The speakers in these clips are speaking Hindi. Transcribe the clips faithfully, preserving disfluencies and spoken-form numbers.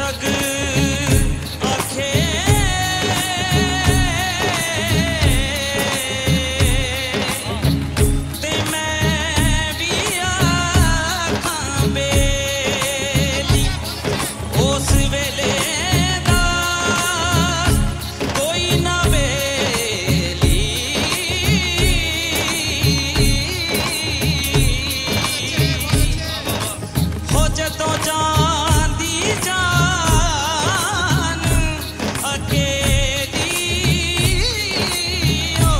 जग आखे ते मैं भी आखां बेली उस वेले दा कोई ना बेली हो जदों जांदी जान अकेली ओ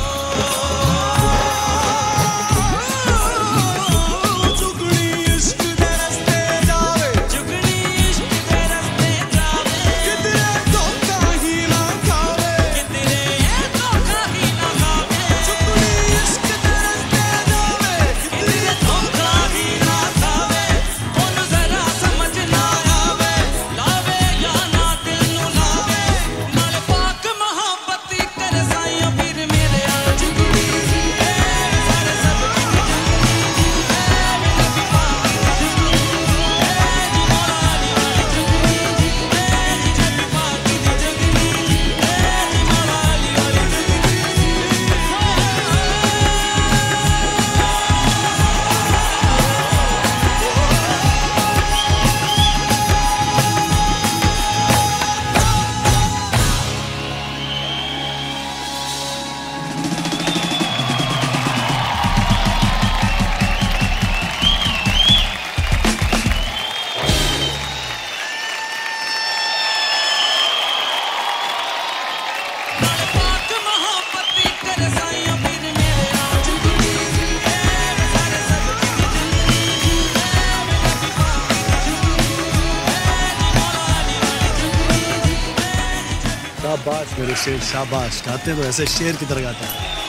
जुगनी इश्क दे रस्ते जावे जुगनी इश्क दे रस्ते जावे किधरे धोखा ही ना खावे किधरे धोखा ही ना खावे जुगनी इश्क दे रस्ते जावे किधरे धोखा ही ना खावे ओनू जरा समझ ना आवे लावे या ना दिल नू लावे नाले पाक मोहब्बत कर साईं फिर मेरे आ जुगनी ए सारे सब जुगनी ए नबी पाक दी जुगनी ए जी मौला अली वाली जुगनी ए जी नबी पाक दी जुगनी ए जी मौला अली वाली जुगनी नाले पाक मोहब्बत कर साईं फिर मेरे आ जुगनी ए सारे सब जुगनी ए नबी पाक दी जुगनी ए जी मौला अली वाली जुगनी शाबाश मेरे शेर शाबाश, गाते तो ऐसे शेर की तरह गाते हैं।